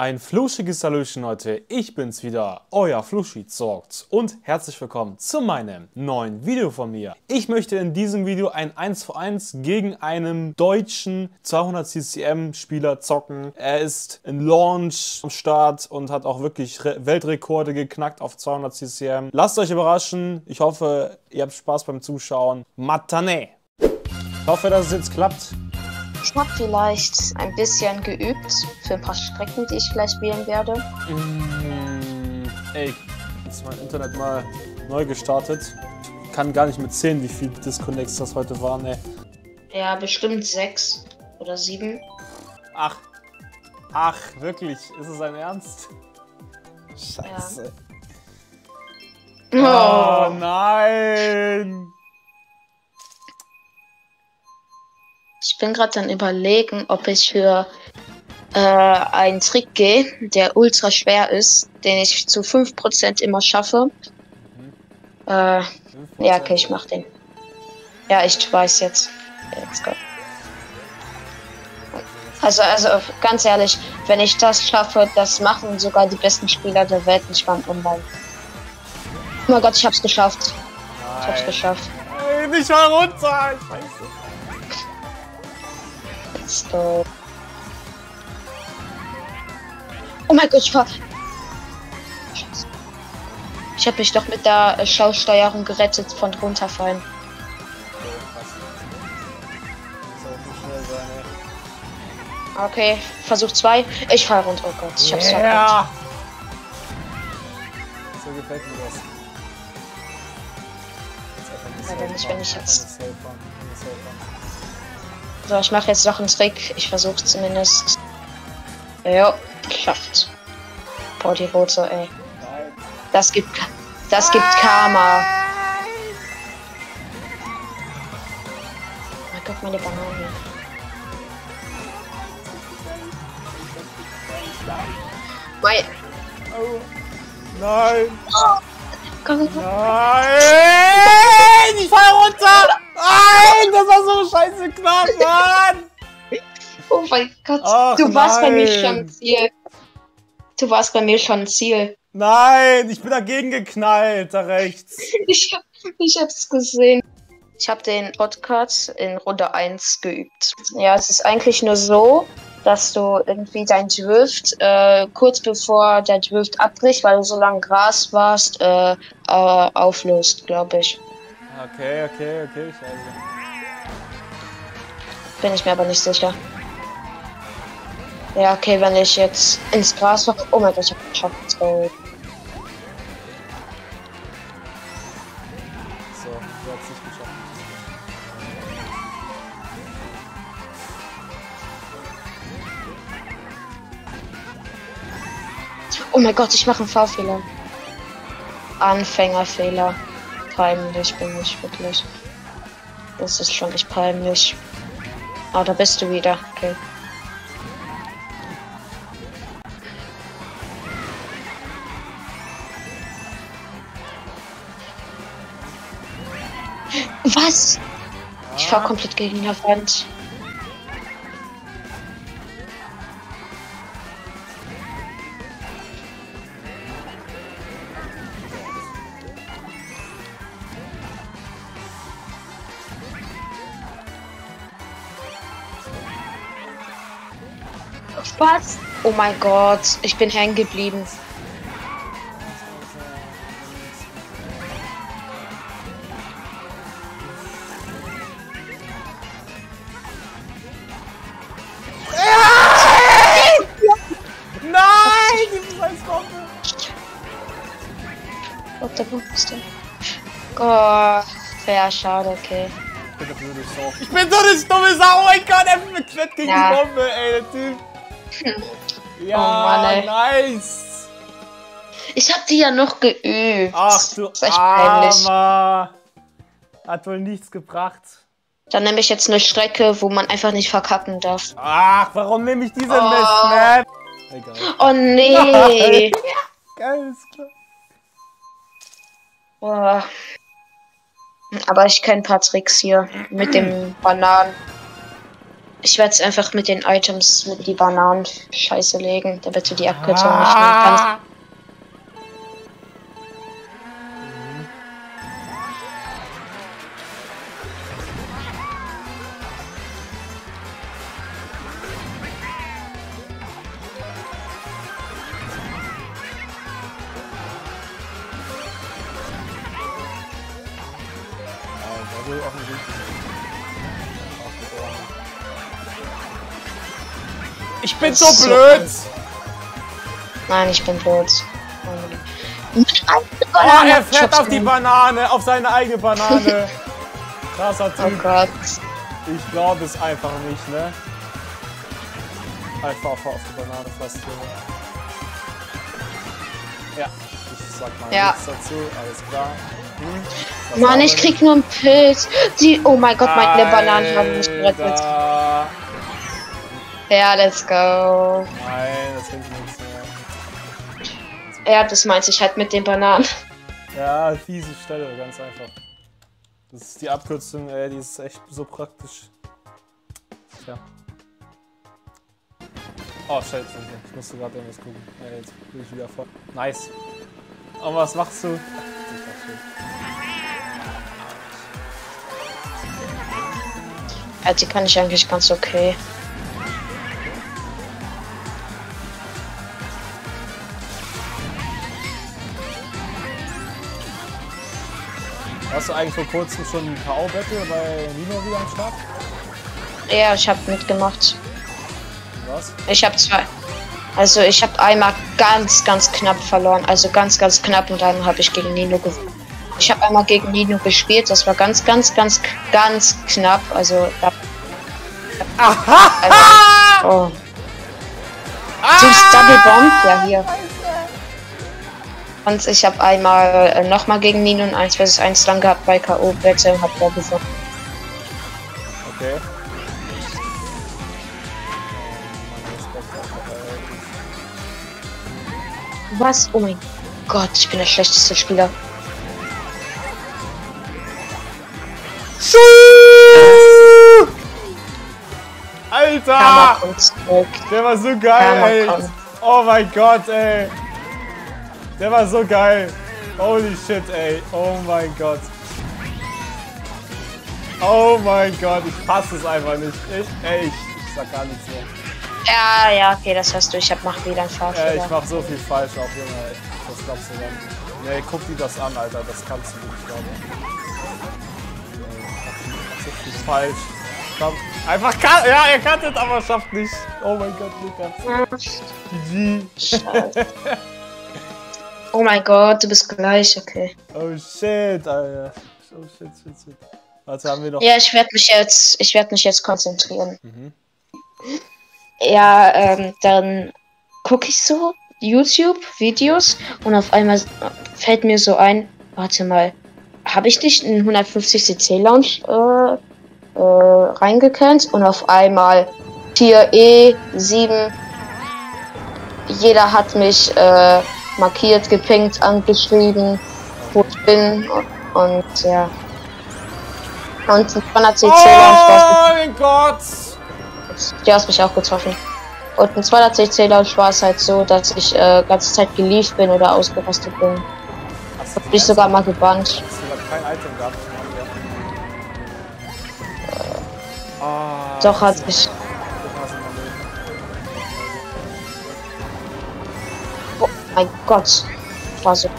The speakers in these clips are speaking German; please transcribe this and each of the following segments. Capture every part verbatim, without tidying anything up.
Ein fluschiges Hallöchen Leute, ich bin's wieder, euer Fluschizorgt und herzlich willkommen zu meinem neuen Video von mir. Ich möchte in diesem Video ein eins zu eins gegen einen deutschen zweihundert C C M Spieler zocken. Er ist in Launch am Start und hat auch wirklich Re Weltrekorde geknackt auf zweihundert C C M. Lasst euch überraschen, ich hoffe, ihr habt Spaß beim Zuschauen. Matane! Ich hoffe, dass es jetzt klappt. Ich habe vielleicht ein bisschen geübt für ein paar Strecken, die ich gleich spielen werde. Mm, ey, jetzt ist mein Internet mal neu gestartet. Ich kann gar nicht mehr zählen, wie viele Disconnects das heute waren, ey. Ja, bestimmt sechs oder sieben. Ach, ach, wirklich? Ist es ein Ernst? Scheiße. Ja. Oh nein! Ich bin gerade dann überlegen, ob ich für äh, einen Trick gehe, der ultra schwer ist, den ich zu fünf Prozent immer schaffe. Mhm. Äh, ja, okay, ich mach den. Ja, ich weiß jetzt. Let's go. Also, also ganz ehrlich, wenn ich das schaffe, das machen sogar die besten Spieler der Welt nicht beim Online. Oh mein Gott, ich hab's geschafft. Nein. Ich hab's geschafft. Ey, nicht mal runter! Scheiße. Let's go. Oh mein Gott, ich war... Scheiße. Ich habe mich doch mit der äh, Schausteuerung gerettet von runterfallen. Okay, Versuch zwei. Ich fall runter. Oh Gott, ich hab's verkackt. Ja! So gefällt mir das. Leider nicht, wenn ich jetzt... So, ich mache jetzt noch einen Trick. Ich versuche zumindest. Jo, geschafft. Boah, die rote, ey. Das gibt, das gibt Karma. Oh Gott, meine Banane. Mein. Oh. Nein! Oh. Komm, komm. Nein! Ich fall runter! Nein! Das war so scheiße knapp, Mann! Oh mein Gott, Ach, du warst nein. bei mir schon im Ziel. Du warst bei mir schon im Ziel. Nein! Ich bin dagegen geknallt, da rechts. Ich, hab, ich hab's gesehen. Ich habe den Podcast in Runde eins geübt. Ja, es ist eigentlich nur so, dass du irgendwie dein Drift äh, kurz bevor der Drift abbricht, weil du so lange Gras warst, äh, äh, auflöst, glaube ich. Okay, okay, okay, scheiße. Bin ich mir aber nicht sicher. Ja, okay, wenn ich jetzt ins Gras war. Oh mein Gott, ich hab geschafft. So. So, du hast nicht geschafft. Oh mein Gott, ich mache einen Fahrfehler. Anfängerfehler. Peinlich bin ich wirklich. Das ist schon nicht peinlich. Ah, da bist du wieder. Okay. Was? Ich fahr komplett gegen die Wand. Was? Oh mein Gott, ich bin hängen geblieben. Nein! Diese scheiß Bombe! Gott, der Bumste. Gott, ja, schade, okay. Ich bin doch nur eine Sau. Ich bin so eine dumme Sau! Oh mein Gott, er beklemmt gegen Ja. die Bombe, ey, der Typ. Ja, Oh Mann, ey. nice! Ich hab die ja noch geübt. Ach du Das ist echt peinlich. Armer! Hat wohl nichts gebracht. Dann nehme ich jetzt eine Strecke, wo man einfach nicht verkacken darf. Ach, warum nehme ich diese Oh. Mist-Map? Egal. Oh nee. Geil, ist klar. Boah. Aber ich kenne ein paar Tricks hier mit dem Bananen. Ich werde es einfach mit den Items, mit die Bananen scheiße legen, damit du die Abkürzung nicht nehmen kannst. Ah! Also offensichtlich. Ich bin so, so blöd! Nein, ich bin blöd. Oh, er fährt auf die Banane, auf seine eigene Banane. Krasser Typ. Oh Gott. Ich glaube es einfach nicht, ne? Einfach auf die Banane fast. Ja, ich sag mal ja. nichts dazu, alles klar. Hm, Mann, ich krieg nur einen Pilz. Die, oh mein Gott, meine Bananen haben mich gerettet. Ja, let's go. Nein, das bringt nichts mehr. Ja, das meinte ich halt mit den Bananen. Ja, fiese Stelle, ganz einfach. Das ist die Abkürzung, ey, die ist echt so praktisch. Tja. Oh, scheiße, ich musste gerade irgendwas gucken. Ja, jetzt bin ich wieder voll. Nice. Und was machst du? Ja, die kann ich eigentlich ganz okay. Hast du eigentlich vor kurzem schon ein K O-Battle bei Nino wieder am Start? Ja, ich habe mitgemacht. Was? Ich habe zwei. Also ich habe einmal ganz, ganz knapp verloren. Also ganz, ganz knapp und dann habe ich gegen Nino gewonnen. Ich habe einmal gegen Nino gespielt. Das war ganz, ganz, ganz, ganz knapp. Also da. Aha! Also, oh. Du bist Double Bomb? Ja, hier. Und ich habe einmal äh, nochmal gegen Nino und eins versus eins dann gehabt bei K O-Battle und hab da gewonnen. Okay. Was? Oh mein Gott, ich bin der schlechteste Spieler. Alter! Der war so geil, ey! Oh mein Gott, ey! Der war so geil! Holy shit, ey! Oh mein Gott! Oh mein Gott, ich hasse es einfach nicht. Ich, ey, ich, ich sag gar nichts mehr. Ja, ja, okay, das hast du. Ich hab mach wieder einen Fahrfehler. Äh, ich mach so viel falsch auf, Junge. Ey. Das glaubst du dann. Nee, guck dir das an, Alter. Das kannst du nicht, glaube ich. Nee, ich mach so viel falsch. Komm. Einfach kann. Ja, er kann es, aber schafft nicht. Oh mein Gott, Lukas. G G. Oh mein Gott, du bist gleich, okay. Oh shit, Alter. Oh shit, shit, shit. Also haben wir noch. Ja, ich werde mich jetzt, ich werde mich jetzt konzentrieren. Mhm. Ja, ähm, dann gucke ich so YouTube-Videos und auf einmal fällt mir so ein, warte mal, habe ich nicht einen hundertfünfzig C C Launch äh, äh, reingekannt und auf einmal vier E sieben, jeder hat mich äh, markiert, gepinkt, angeschrieben, wo ich bin und, und ja. Und zweihundert C C Launch. Oh mein Gott! Du hast mich auch getroffen. Und ein zweihundert C C Launch war es halt so, dass ich äh, ganze Zeit gelieft bin oder ausgerastet bin. Hab mich sogar mal gebannt. Hast du kein Item gehabt? Äh, ah, doch, hat sich. Oh mein Gott. War so.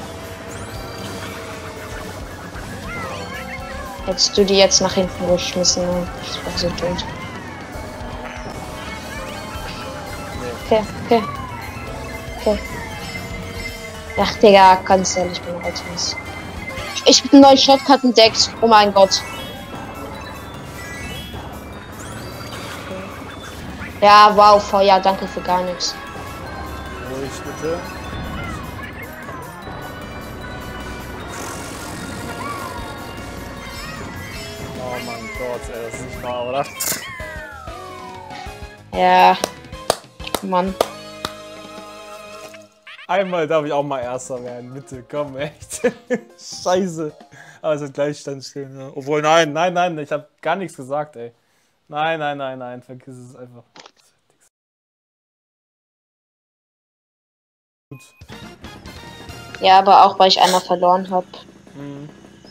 Hättest du die jetzt nach hinten geschmissen, ich war so tot. Okay, okay. Okay. Ach, Digga, ganz ehrlich, ich bin Items. Ich bin neuen Shotcut entdeckt. Oh mein Gott. Ja, wow, Feuer, danke für gar nichts. Ruhig, bitte. Oh mein Gott, ey, das ist nicht wahr, oder? Ja. Mann. Einmal darf ich auch mal Erster werden, bitte, komm, echt. Scheiße. Aber es ist Gleichstand stehen, ne? Obwohl, nein, nein, nein, ich habe gar nichts gesagt, ey. Nein, nein, nein, nein, vergiss es einfach. Gut. Ja, aber auch weil ich einmal verloren habe. Mhm.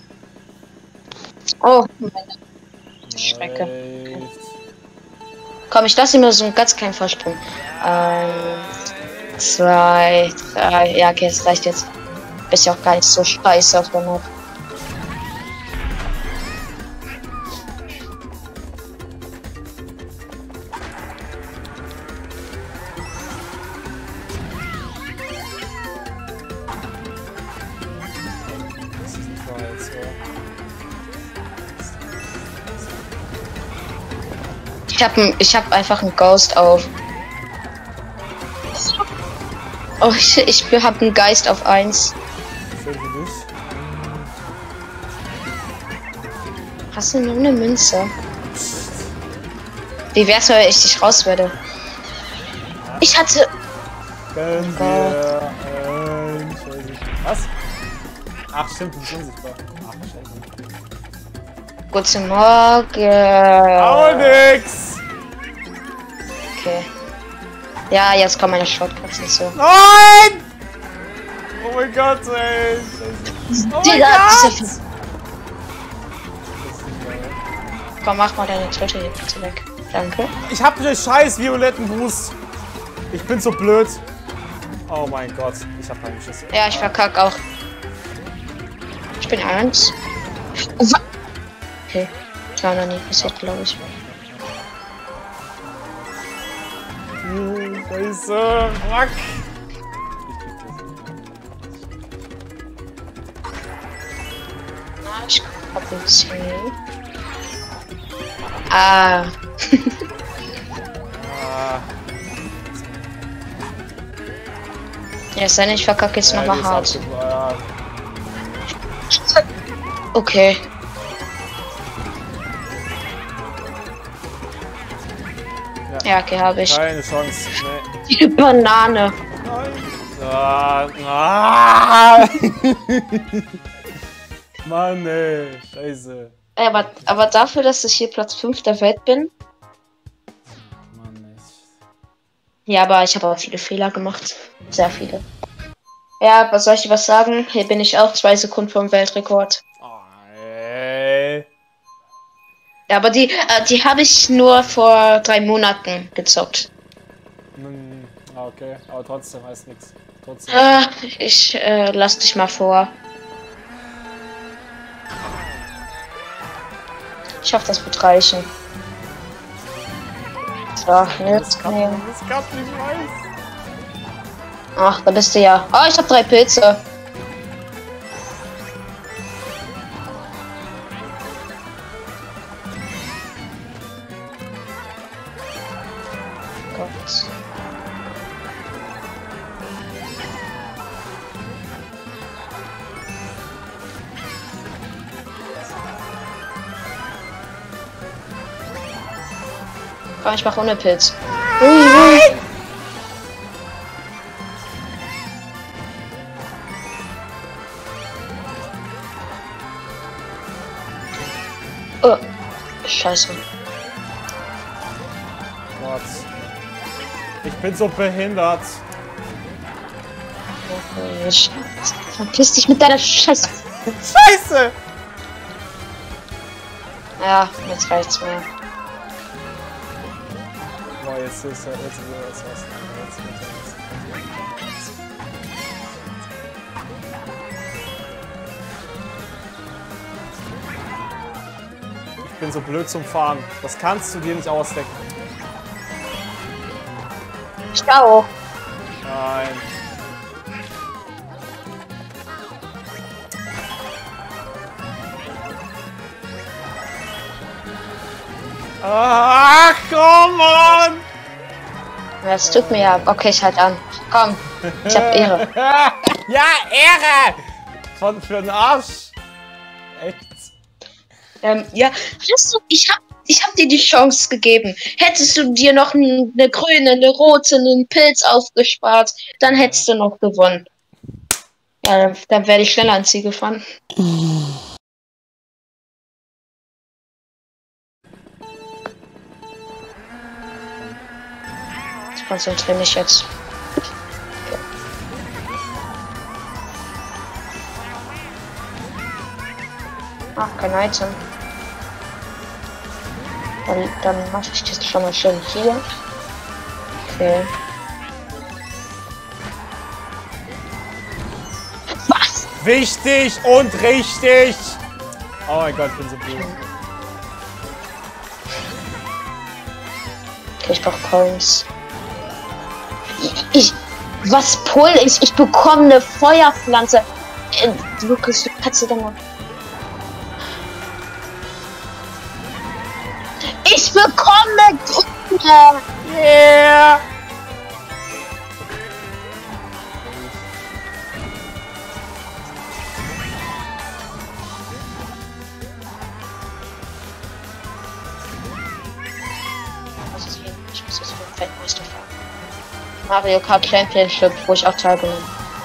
Oh, meine Strecke. Okay. Komm, ich lasse immer so einen ganz kleinen Vorsprung. Eins, zwei, drei. Ja, okay, das reicht jetzt. Ist ja auch gar nicht so scheiße auf der Map. Ich habe ich hab einfach einen Ghost auf. Oh, ich, ich habe einen Geist auf eins. Hast du nur eine Münze? Wie wär's, wenn ich dich raus würde? Ich hatte. Können wir, ähm, was? Ach, stimmt, du bist unsichtbar. Ach, scheiße. Guten Morgen. Auch nix! Okay. Ja, jetzt kommen meine Shortcuts nicht so. Nein! Oh mein Gott, ey! Oh mein Gott! Komm, mach mal deine Tritte hier bitte weg. Danke. Ich hab den scheiß violetten Boost. Ich bin so blöd. Oh mein Gott, ich hab keinen Schiss. Ja, ich verkack auch. Ich bin eins. Okay. Das war noch nie passiert, glaube ich. Scheiße, fuck. Na, ich hab ein C. Ah. ah. Ja, sei nicht, ich verkacke jetzt Ja, nochmal hart. Super, ja. Okay. Ja, ja okay, habe ich. Keine Chance. Nee. Die Banane. Nein. Ah, ah. Mann, ey. Scheiße. Ey, aber, aber dafür, dass ich hier Platz fünf der Welt bin. Mann, echt. Ja, aber ich habe auch viele Fehler gemacht. Sehr viele. Ja, was soll ich dir was sagen? Hier bin ich auch zwei Sekunden vom Weltrekord. Oh, ey. Ja, aber die, äh, die habe ich nur vor drei Monaten gezockt. Hm, okay, aber trotzdem heißt nichts. Trotzdem. Äh, ich äh, lass dich mal vor. Ich hoffe, das wird reichen. So, jetzt nehmen. Das gab nicht weiß. Ach, da bist du ja. Oh, ich habe drei Pilze. Gott. Komm, ich mach ohne Pilz. Ui, ui. Oh, scheiße. Gott. Ich bin so behindert. Verpiss dich mit deiner Scheiße. Scheiße! Ja, jetzt reicht's mir. Boah, jetzt ist er, jetzt will er was was. Jetzt wird er was. Ich bin so blöd zum Fahren. Das kannst du dir nicht ausdenken. Ich auch. Nein. Ach, komm, Mann! Das tut mir ja. Okay, ich halt an. Komm, ich hab Ehre. Ja, Ehre! Von für den Arsch. Echt? Ähm, ja, hast du, ich hab, ich hab dir die Chance gegeben. Hättest du dir noch eine grüne, eine rote, einen Pilz aufgespart, dann hättest du noch gewonnen. Ja, dann, dann werde ich schneller ans Ziel gefahren. konzentriere mich jetzt. Ach, kein Item. Dann, dann mache ich das schon mal schön hier. Okay. Was? Wichtig und richtig! Oh mein Gott, ich bin so blöd. Okay, ich brauche Coins. Ich, ich, was Pull ist, ich bekomme eine Feuerpflanze. Äh, Lukas, du kannst du dann mal. Ich bekomme Grüne. Yeah! Ich muss jetzt für den Feldmeister fahren. Mario Kart Championship, wo ich auch teilgenommen.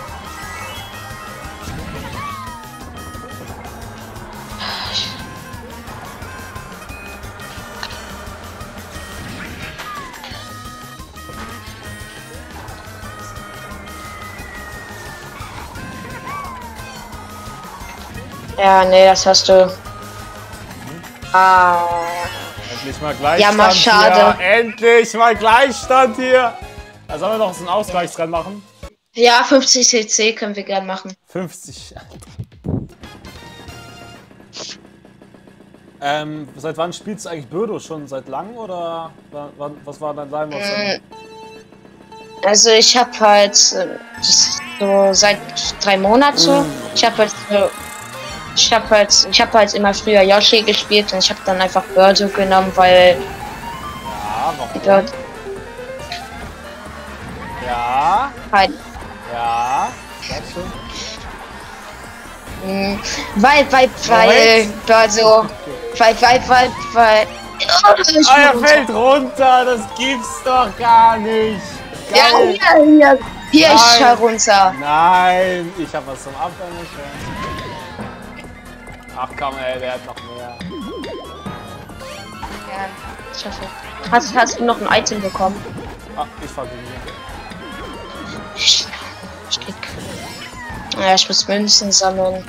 Ja, nee, das hast du. Ah. Endlich mal Gleichstand Ja, mal schade. hier. Endlich mal Gleichstand hier. Da sollen wir noch so einen Ausgleichsrennen machen? Ja, fünfzig C C können wir gern machen. fünfzig. ähm, seit wann spielst du eigentlich Birdo? Schon seit langem oder was war dein Leim? Mm, also ich habe halt äh, so seit drei Monaten. Mm. Ich habe halt so Ich habe halt, ich habe halt immer früher Yoshi gespielt und ich habe dann einfach Birdo genommen, weil. Ja, warum? Bird ja. Halt. Ja. Sagst du? Mh, weil, weil, weil, Birdo, weil, weil, weil, weil. Oh, er fällt runter, das gibt's doch gar nicht. Geil. Ja, hier, hier, hier ich fall runter. Nein, ich habe was zum Abwärmen. Ach komm, ey, der hat noch mehr. Ja, ich hoffe. Hast, hast du noch ein Item bekommen? Ah, ich fahr gegen ihn. Ich, ich krieg. Ja, ich muss Münzen sammeln.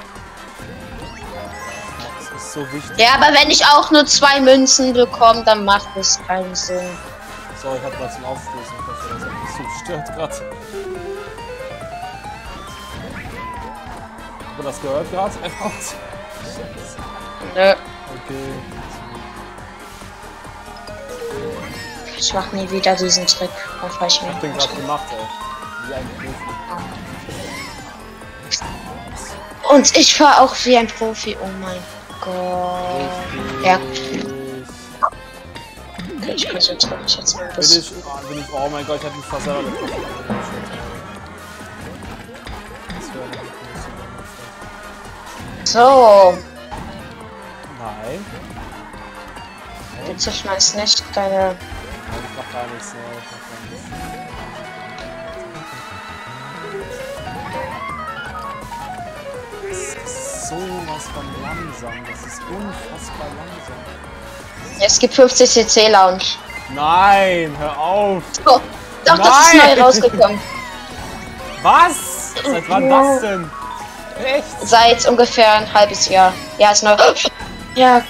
Das ist so wichtig. Ja, aber wenn ich auch nur zwei Münzen bekomme, dann macht es keinen Sinn. So, ich hab was zum Aufstoßen. Ich hoffe, das hat mich so gestört gerade. Habt ihr das gehört gerade? Nö. Okay. Ich mach nie wieder diesen Trick. Auf ich ich hab den gerade gemacht, ey. Wie ein Profi. Und ich fahr auch wie ein Profi. Oh mein Gott. Richtig. Ja. Okay, ich konzentriere mich jetzt mal ein bisschen. Bin ich, oh, bin ich, oh mein Gott, ich hab mich fast selber getroffen. So. Nein. Du zerschmeißt nicht deine. Nein, ich mach gar nichts, ne? Ich mach gar nichts. Das ist sowas von langsam. Das ist unfassbar langsam. Es gibt fünfzig C C Lounge. Nein, hör auf. Oh, doch, Nein. das ist neu rausgekommen. Was? Seit wann das denn? Echt? Seit ungefähr ein halbes Jahr. Ja, ist neu. Ja.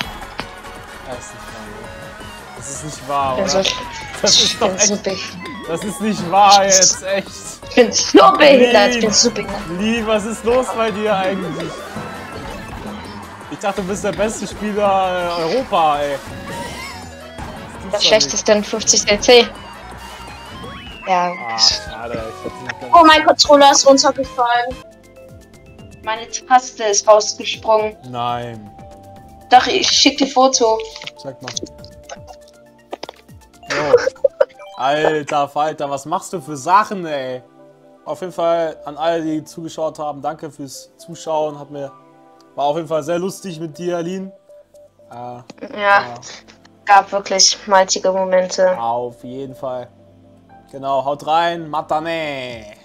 Das ist nicht wahr, Ich bin oder? so, Das ich ist doch bin so echt. behindert. Das ist nicht wahr jetzt, echt. Ich bin so behindert. Ich bin so behindert. Lee, was ist los bei dir eigentlich? Ich dachte, du bist der beste Spieler Europa, ey. Das, Das schlechteste in fünfzig C C. Ja. Ah, schade. Ich Oh, mein Controller ist runtergefallen. Meine Taste ist rausgesprungen. Nein. Doch, ich schick dir Foto. Sag mal. Jo. Alter Falter, was machst du für Sachen, ey? Auf jeden Fall an alle, die zugeschaut haben, danke fürs Zuschauen. Hat mir, war auf jeden Fall sehr lustig mit dir, Aline. Äh, Ja, ja, gab wirklich maltige Momente. auf jeden Fall. Genau, haut rein, Matane.